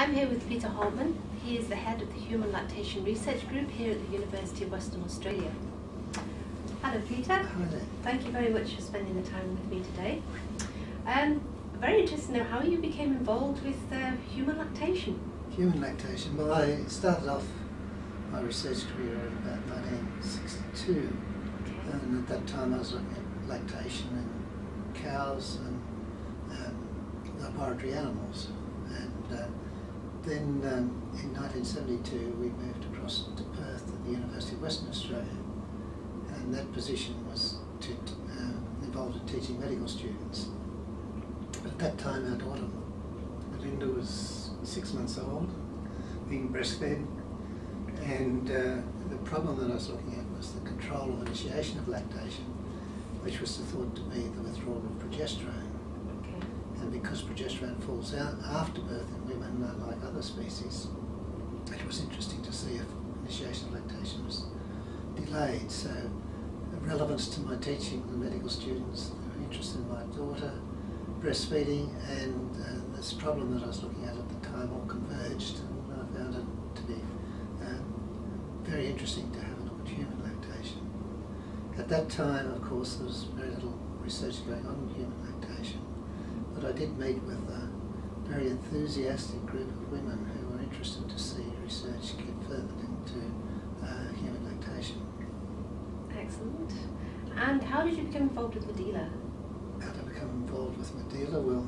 I'm here with Peter Holman. He is the head of the Human Lactation Research Group here at the University of Western Australia. Hello Peter. Hi there. Thank you very much for spending the time with me today. Very interested to know how you became involved with human lactation. Human lactation. Well, I started off my research career in about 1962, and at that time I was looking at lactation in cows and laboratory animals. And then in 1972 we moved across to Perth at the University of Western Australia, and that position was involved in teaching medical students. At that time our daughter Melinda was 6 months old, being breastfed, and the problem that I was looking at was the control of initiation of lactation, which was thought to be the withdrawal of progesterone. And because progesterone falls out after birth in women, unlike other species, it was interesting to see if initiation of lactation was delayed. So the relevance to my teaching the medical students, they were interested in my daughter, breastfeeding, and this problem that I was looking at the time all converged, and I found it to be very interesting to have a look at human lactation. At that time, of course, there was very little research going on in human lactation, but I did meet with a very enthusiastic group of women who were interested to see research get further into human lactation. Excellent. And how did you become involved with Medela? How to become involved with Medela? Well,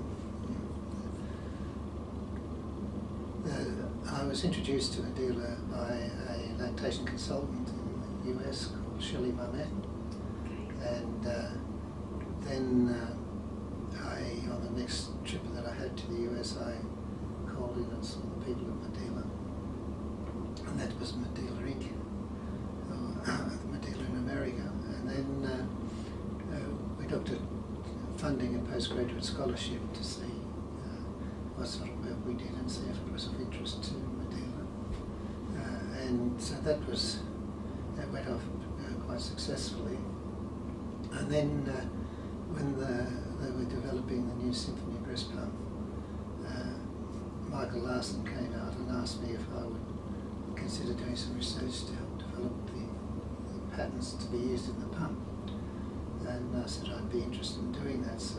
I was introduced to Medela by a lactation consultant in the US called Shelley Marmette, and then on the next trip that I had to the US, I called in and saw the people at Medela, and that was Medela Inc., Medela in America. And then we looked at funding a postgraduate scholarship to see what sort of work we did and see if it was of interest to Medela. And so that went off quite successfully. And then when they were developing the new Symphony breast pump, Michael Larson came out and asked me if I would consider doing some research to help develop the patents to be used in the pump. And I said I'd be interested in doing that, so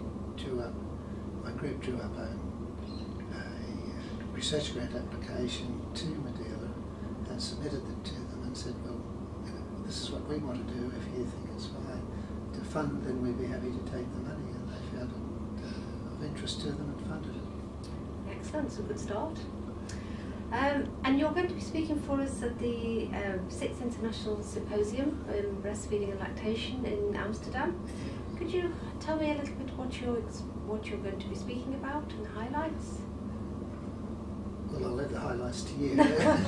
my group drew up a research grant application to Medela and submitted it to them and said, well, this is what we want to do. If you think it's fine to fund, then we'd be happy to take the money. And they found it of interest to them and funded it. Excellent, so good start. And you're going to be speaking for us at the 6th International Symposium on Breastfeeding and Lactation in Amsterdam. Could you tell me a little bit what you're going to be speaking about and highlights? Well, I'll leave the highlights to you.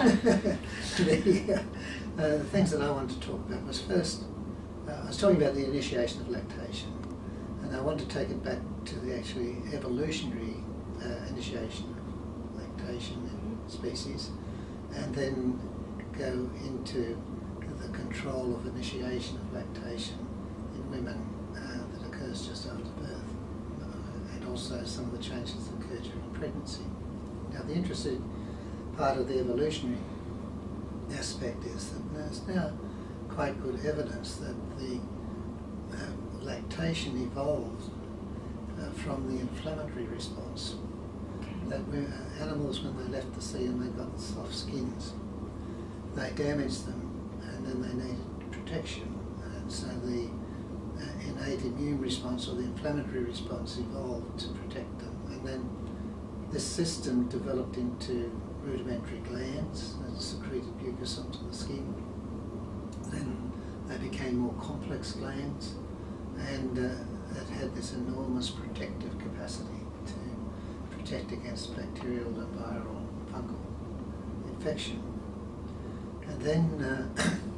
The things that I wanted to talk about was first, I was talking about the initiation of lactation, and I want to take it back to the actually evolutionary initiation of lactation in species, and then go into the control of initiation of lactation in women that occurs just after birth, and also some of the changes that occur during pregnancy. Now, the interesting part of the evolutionary aspect is that there's now quite good evidence that the lactation evolved from the inflammatory response. That animals, when they left the sea and they got soft skins, they damaged them and then they needed protection. And so the innate immune response or the inflammatory response evolved to protect them. And then this system developed into rudimentary glands that secreted mucus onto the skin. Then they became more complex glands, and that had this enormous protective capacity to protect against bacterial and viral fungal infection. And then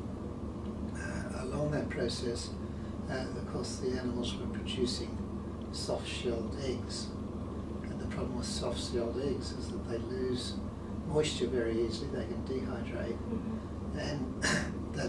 along that process, of course, the animals were producing soft-shelled eggs. The problem with soft-shelled eggs is that they lose moisture very easily, they can dehydrate, and that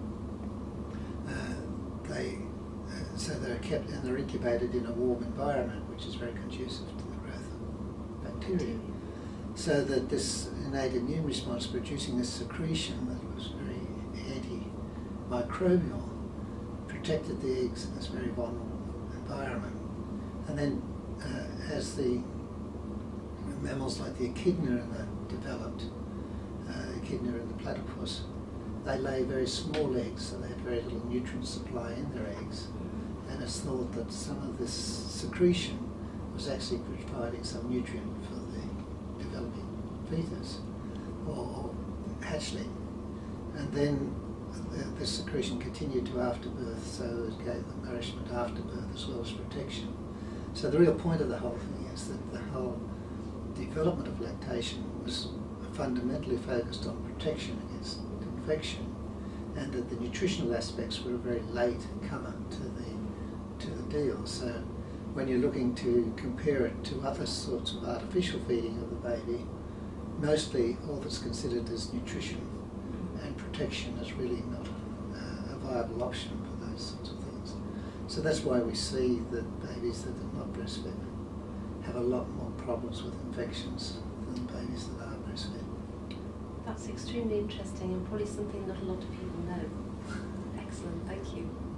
so they're kept and they're incubated in a warm environment, which is very conducive to the growth of bacteria. So that this innate immune response producing this secretion that was very antimicrobial protected the eggs in this very vulnerable environment. And then as the mammals like the echidna developed, echidna and the platypus, they lay very small eggs, so they had very little nutrient supply in their eggs. And it's thought that some of this secretion was actually providing some nutrient for the developing fetus or hatchling. And then this secretion continued to afterbirth, so it gave them nourishment after birth as well as protection. So the real point of the whole thing is that the whole development of lactation was fundamentally focused on protection against infection, and that the nutritional aspects were a very late comer to the deal. So when you're looking to compare it to other sorts of artificial feeding of the baby, mostly all that's considered as nutrition, and protection is really not a viable option for those sorts of things. So that's why we see that babies that are not breastfed have a lot more problems with infections than babies that are breastfed. That's extremely interesting and probably something not a lot of people know. Excellent, thank you.